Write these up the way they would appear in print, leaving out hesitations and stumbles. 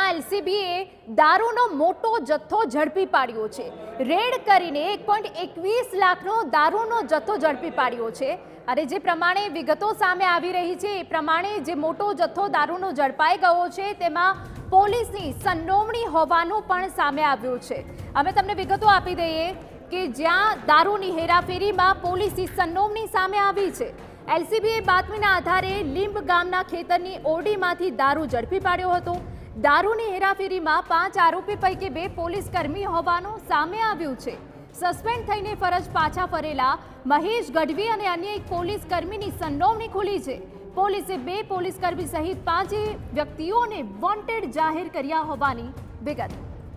એલસીબીએ દારૂનો મોટો જથ્થો ઝડપી પાડ્યો છે। રેડ કરીને 1.21 લાખનો દારૂનો જથ્થો ઝડપી પાડ્યો છે। અને જે પ્રમાણે વિગતો સામે આવી રહી છે એ પ્રમાણે જે મોટો જથ્થો દારૂનો ઝડપાઈ ગયો છે તેમાં પોલીસની સંડોવણી હોવાનું પણ સામે આવ્યું છે। અમે તમને વિગતો આપી દઈએ કે જ્યાં દારૂની હેરાફેરીમાં પોલીસની સંડોવણી સામે આવી છે। એલસીબીએ બાતમીના આધારે લીંબ ગામના ખેતરની ઓરડીમાંથી દારૂ ઝડપી પાડ્યો હતો। દારૂની હેરાફેરીમાં 5 આરોપી પૈકી 2 પોલીસ કર્મી હોવાનું સામે આવ્યું છે। સસ્પેન્ડ થઈને ફરજ પાછા ફરેલા મહેશ ગઢવી અને અન્ય એક પોલીસ કર્મીની સંડોવણી ખુલી છે। પોલીસે 2 પોલીસ કર્મી સહિત 5 વ્યક્તિઓને વોન્ટેડ જાહેર કર્યા હોવાની વિગત।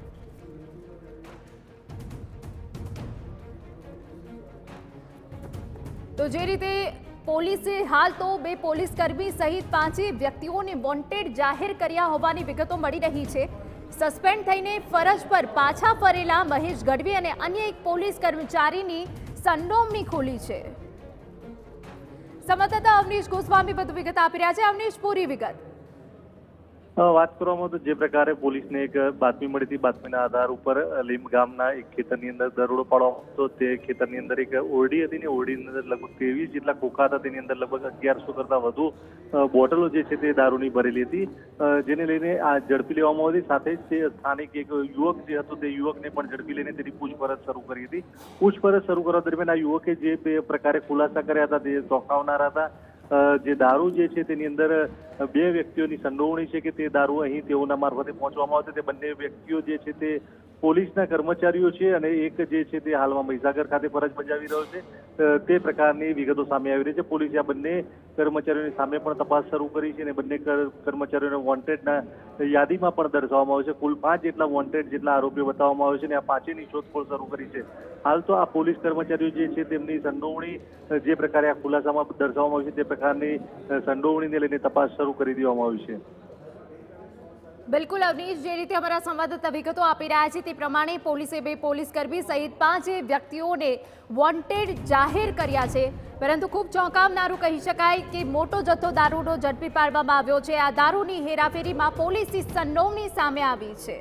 તો જે રીતે પોલીસે હાલ તો 2 પોલીસ કર્મી સહિત 5 વ્યક્તિઓને વોન્ટેડ જાહેર કર્યા હોવાની વિગતો મળી રહી છે। સસ્પેન્ડ થઈને ફરજ પર પાછા ફરેલા મહેશ ગઢવી અને અન્ય એક પોલીસ કર્મચારીની સંડોવણી ખુલી છે। સંવાદદાતા અવનીશ ગોસ્વામી વધુ વિગત આપી રહ્યા છે। અવનીશ, પૂરી વિગત। વાત કરવામાં તો જે પ્રકારે પોલીસને એક બાતમી મળી હતી, બાતમીના આધાર ઉપર લીંબ ગામના એક ખેતરની અંદર દરોડો પાડવામાં હતો। તે ખેતરની અંદર એક ઓરડી હતી ને ઓરડીની અંદર લગભગ 23 જેટલા ખોખા હતા, તેની અંદર લગભગ 1100 કરતા વધુ બોટલો જે છે તે દારૂની ભરેલી હતી, જેને લઈને આ ઝડપી લેવામાં આવી હતી। સાથે જ સ્થાનિક એક યુવક જે હતો તે યુવકને પણ ઝડપી લઈને તેની પૂછપરછ શરૂ કરી હતી। પૂછપરછ શરૂ કરવા દરમિયાન આ યુવકે જે પ્રકારે ખુલાસા કર્યા હતા તે ચોંકાવનારા હતા। જે દારૂ જે છે તેની અંદર 2 વ્યક્તિઓની સંડોવણી છે કે તે દારૂ અહીં તેઓના મારફતે પહોંચવામાં આવશે। તે બંને વ્યક્તિઓ જે છે તે પોલીસના કર્મચારીઓ છે અને એક જે છે તે હાલમાં મહીસાગર ખાતે ફરજ બજાવી રહ્યો છે। તે પ્રકારની વિગતો સામે આવી રહી છે। પોલીસે આ બંને કર્મચારીઓની સામે પણ તપાસ શરૂ કરી છે અને બંને કર્મચારીઓને વોન્ટેડના યાદીમાં પણ દર્શાવવામાં આવ્યું છે। કુલ 5 જેટલા વોન્ટેડ જેટલા આરોપીઓ બતાવવામાં આવ્યો છે અને આ 5ની શોધખોળ શરૂ કરી છે। હાલ તો આ પોલીસ કર્મચારીઓ જે છે તેમની સંડોવણી જે પ્રકારે આ ખુલાસામાં દર્શાવવામાં આવ્યું છે તે પ્રકારની સંડોવણીને લઈને તપાસ શરૂ કરી દેવામાં આવી છે। બિલકુલ અવનીશ, જે રીતે અમારા સંવાદદાતા વિગતો આપી રહ્યા છે તે પ્રમાણે પોલીસે 2 પોલીસ કર્મી સહિત 5 વ્યક્તિઓને વોન્ટેડ જાહેર કર્યા છે। પરંતુ ખૂબ ચોંકાવનારું કહી શકાય કે મોટો જથ્થો દારૂનો ઝડપી પાડવામાં આવ્યો છે। આ દારૂની હેરાફેરીમાં પોલીસની સંડોવણી સામે આવી છે।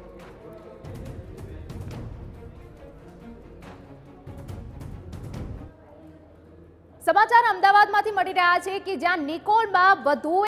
સમાચાર અમદાવાદમાંથી મળી રહ્યા છે કે જ્યાં નિકોલમાં વધુ